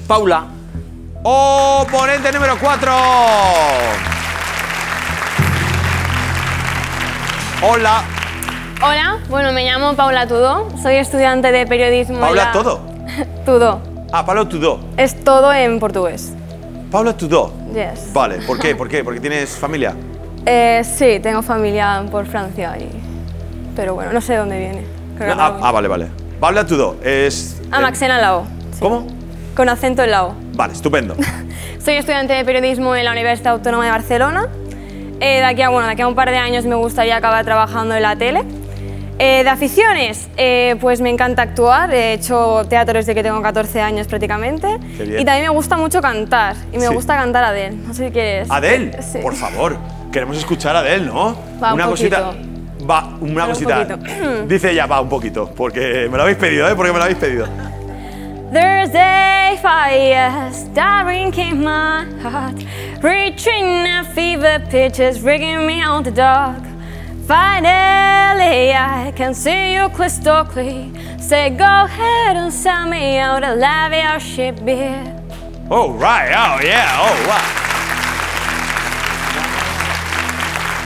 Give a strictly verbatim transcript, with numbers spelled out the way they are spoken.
Paula. Oponente número cuatro. Hola. Hola, bueno, me llamo Paula Tudó, soy estudiante de periodismo. ¿Paula la... todo? Tudó. Ah, Paula Tudó. Es todo en portugués. Paula Tudó. Yes. Vale, ¿por qué? ¿Por qué? ¿Porque tienes familia? Eh, sí, tengo familia por Francia, y... pero bueno, no sé de dónde viene. Creo que Ah, no. ah, vale, vale. Paula Tudó es... Ah, eh, Maxena Lao. Sí. ¿Cómo? Con acento en la O. Vale, estupendo. Soy estudiante de periodismo en la Universidad Autónoma de Barcelona. Eh, de, aquí a, bueno, de aquí a un par de años me gustaría acabar trabajando en la tele. Eh, de aficiones, eh, pues me encanta actuar, he hecho teatro desde que tengo catorce años prácticamente. Qué bien. Y también me gusta mucho cantar, y me Sí. gusta cantar Adele, no sé si quieres. ¿Adele? Sí. Por favor, queremos escuchar a Adele, ¿no? Va, un una cosita. poquito. Va, una Va, un cosita. poquito. Dice ella, va un poquito, porque me lo habéis pedido, ¿eh? Porque me lo habéis pedido. Thursday fires, staring in my heart, reaching a fever pitch is rigging me on the dark. Finally, I can see you crystal clear. Say, go ahead and sell me out a lavish beer. Oh, right, oh, yeah, oh, wow.